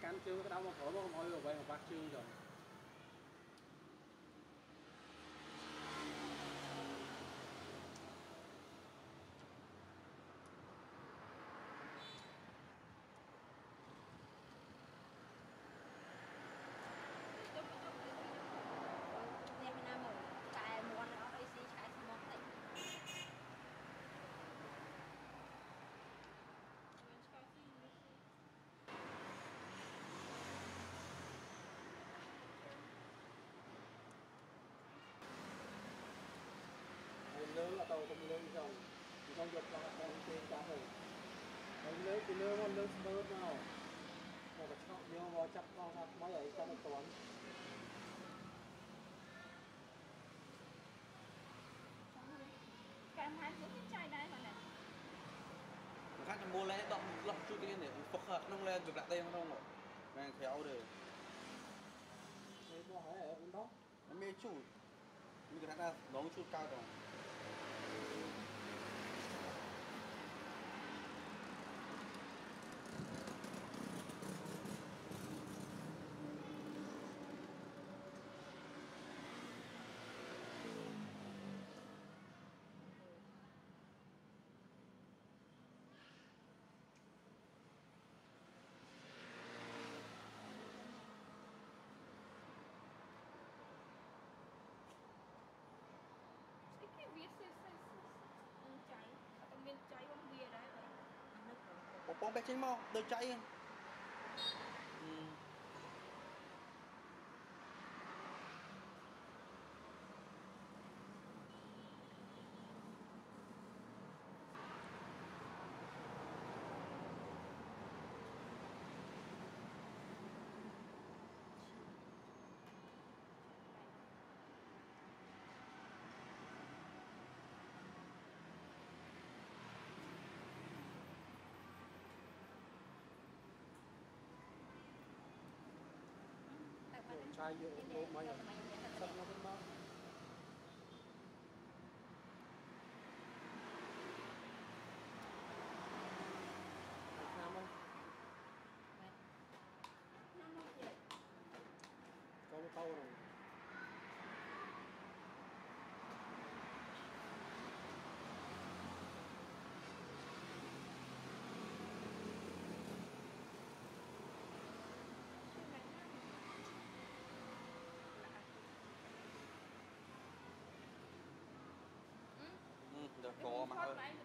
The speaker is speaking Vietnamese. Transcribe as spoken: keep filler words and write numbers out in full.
cán chương cái đau mà khổ nó mọi người vậy mà bác chương rồi lớn là tàu không lớn dòng trong dục là con trên cá rồi lớn thì lớn con lớn lớn nào mà phải chọn vô vào chặt vào thật bao giờ cho nó toán cảm thấy cũng chai đây mà nè khách mua lấy đọc lọc chút cái này phật hợp nông lên việc lại tên không rồi mang theo được đấy có hỏi ở bên đó nó mê chủ như cái ta đóng chút cao rồi cái viết xây xây cháy tao miên cháy không bia đấy có bóng bé cháy mau đôi cháy ừ. trai vô ô mày sắp nó bên đó Việt Nam không có một câu rồi được có mà ơi